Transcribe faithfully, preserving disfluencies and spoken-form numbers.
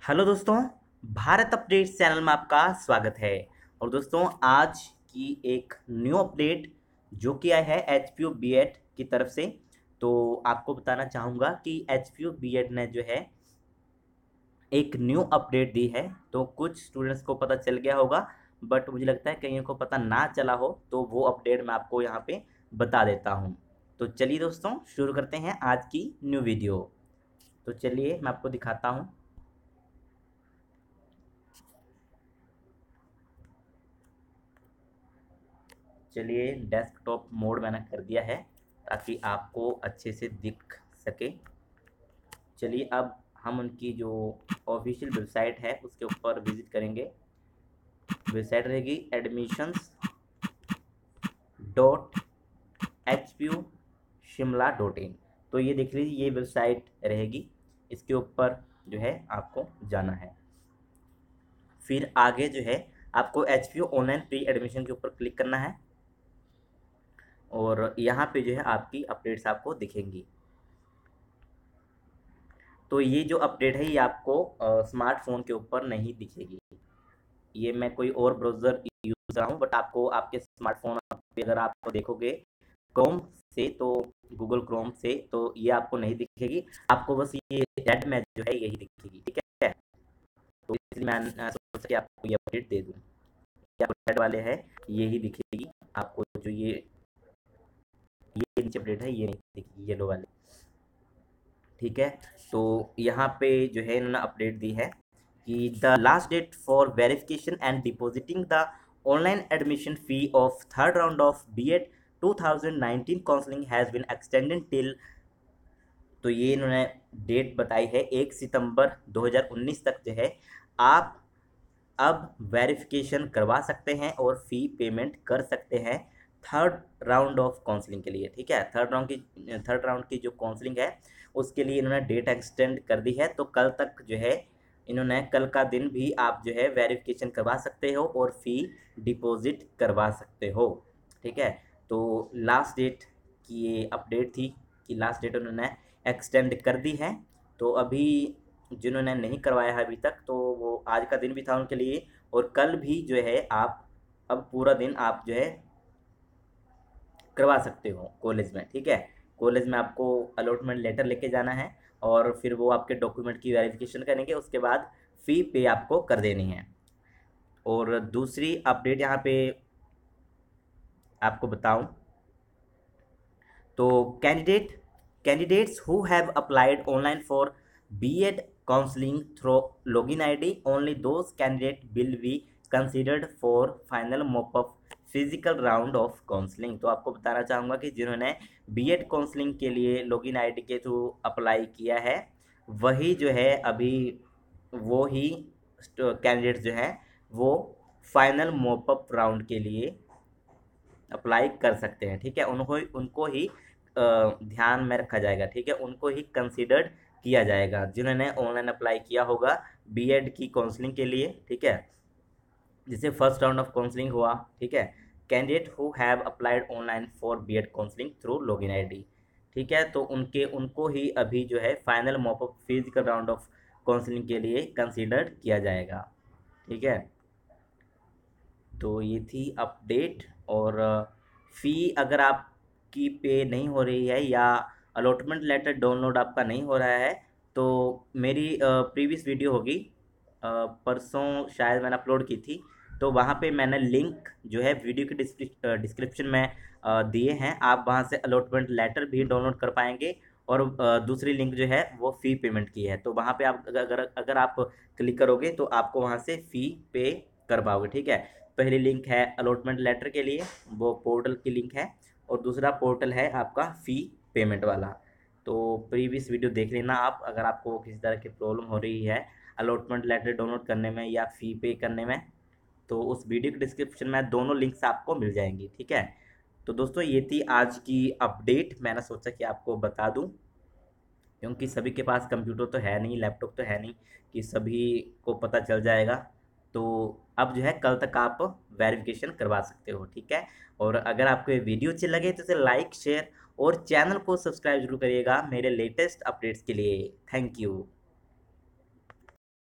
Hello दोस्तों, Bharat update channel में आपका स्वागत है। और दोस्तों, आज की एक न्यू अपडेट जो कि आया है H P U B Ed की तरफ से, तो आपको बताना चाहूँगा कि H P U B Ed ने जो है एक न्यू अपडेट दी है। तो कुछ स्टूडेंट्स को पता चल गया होगा, बट मुझे लगता है कईयों को पता ना चला हो, तो वो अपडेट मैं आपको यहाँ पे बता देता हूँ। तो चलिए दोस्तों, शुरू करते हैं आज की न्यू वीडियो। तो चलिए मैं आपको दिखाता हूँ। चलिए, डेस्कटॉप मोड मैंने कर दिया है ताकि आपको अच्छे से दिख सके। चलिए, अब हम उनकी जो ऑफिशियल वेबसाइट है उसके ऊपर विजिट करेंगे। वेबसाइट रहेगी admissions dot H P U Shimla dot in. तो ये देख लीजिए, ये वेबसाइट रहेगी, इसके ऊपर जो है आपको जाना है। फिर आगे जो है आपको H P U online pre admission के ऊपर क्लिक करना है और यहाँ पे जो है आपकी अपडेट्स आपको दिखेंगी। तो ये जो अपडेट है ये आपको स्मार्टफोन के ऊपर नहीं दिखेगी। ये मैं कोई और ब्राउज़र यूज़ कर रहा हूँ, बट आपको आपके स्मार्टफोन पे अगर आप देखोगे क्रोम से, तो गूगल क्रोम से, तो ये आपको नहीं दिखेगी। आपको बस ये रेड में जो है यही दिखेगी, ठीक है। तो इसलिए मैं सोचा कि आपको ये अपडेट दे दूँ। क्या रेड वाले है यही दिखेगी आपको, जो ये ये नीचे अपडेट है ये नहीं दिखेगी, येलो वाले, ठीक है। तो यहाँ पे जो है इन्होंने अपडेट दी है कि the last date for verification and depositing the online admission fee of third round of B Ed two thousand nineteen counselling has been extended till, तो ये इन्होंने डेट बताई है एक सितंबर दो हज़ार उन्नीस तक जो है आप अब वेरिफिकेशन करवा सकते हैं और फी पेमेंट कर सकते हैं थर्ड राउंड ऑफ काउंसलिंग के लिए, ठीक है। थर्ड राउंड की थर्ड राउंड की जो काउंसलिंग है उसके लिए इन्होंने डेट एक्सटेंड कर दी है। तो कल तक जो है इन्होंने, कल का दिन भी आप जो है वेरिफिकेशन करवा सकते हो और फी डिपॉजिट करवा सकते हो, ठीक है। तो लास्ट डेट की ये अपडेट थी कि लास्ट डेट उन्होंने एक्सटेंड कर दी है। तो अभी जिन्होंने नहीं करवाया है अभी तक, तो वो आज का दिन भी था उनके लिए, और कल भी जो है आप अब पूरा दिन आप जो है करवा सकते हो कॉलेज में, ठीक है। कॉलेज में आपको अलॉटमेंट लेटर लेके जाना है और फिर वो आपके डॉक्यूमेंट की वेरिफिकेशन करेंगे, उसके बाद फ़ी पे आपको कर देनी है। और दूसरी अपडेट यहाँ पे आपको बताऊं, तो candidate candidates who have applied online for B Ed counselling through login I D, only those candidate will be considered for final mop up physical round of counselling. तो आपको बताना चाहूँगा कि जिन्होंने बी एड काउंसलिंग के लिए login I D के through apply किया है, वही जो है अभी वो ही कैंडिडेट्स जो हैं वो फाइनल मॉप अप राउंड के लिए अप्लाई कर सकते हैं, ठीक है। उनको उनको ही अ, ध्यान में रखा जाएगा, ठीक है। उनको ही कंसीडर्ड किया जाएगा जिन्होंने ऑनलाइन अप्लाई किया होगा बी एड की काउंसलिंग के लिए, ठीक है। जैसे फर्स्ट राउंड ऑफ काउंसलिंग हुआ, ठीक है। Candidate who have applied online for B Ed counselling through login I D, ठीक है। तो उनके उनको ही अभी जो है final mop up physical round of counselling के लिए कंसीडर्ड किया जाएगा, ठीक है। तो ये थी अपडेट। और फ़ी अगर आपकी पे नहीं हो रही है या अलॉटमेंट लेटर डाउनलोड आपका नहीं हो रहा है, तो मेरी प्रीवियस वीडियो होगी, अ, परसों शायद मैंने अपलोड की थी, तो वहाँ पे मैंने लिंक जो है वीडियो के डिस्क्रिप्शन में अ, दिए हैं। आप वहाँ से अलॉटमेंट लेटर भी डाउनलोड कर पाएंगे और अ, दूसरी लिंक जो है वो फ़ी पेमेंट की है। तो वहाँ पे आप अगर अगर आप क्लिक करोगे तो आपको वहाँ से फ़ी पे कर पाओगे, ठीक है। पहली लिंक है अलॉटमेंट लेटर के लिए, वो पोर्टल की लिंक है, और दूसरा पोर्टल है आपका फ़ी पेमेंट वाला। तो प्रीवियस वीडियो देख लेना आप, अगर आपको किसी तरह की प्रॉब्लम हो रही है अलॉटमेंट लेटर डाउनलोड करने में या फ़ी पे करने में, तो उस वीडियो के डिस्क्रिप्शन में दोनों लिंक्स आपको मिल जाएंगी, ठीक है। तो दोस्तों, ये थी आज की अपडेट, मैंने सोचा कि आपको बता दूं, क्योंकि सभी के पास कंप्यूटर तो है नहीं, लैपटॉप तो है नहीं कि सभी को पता चल जाएगा। तो अब जो है कल तक आप वेरिफिकेशन करवा सकते हो, ठीक है। और अगर आपको ये वीडियो अच्छी लगे तो इसे लाइक, शेयर और चैनल को सब्सक्राइब जरूर करिएगा मेरे लेटेस्ट अपडेट्स के लिए। Thank you.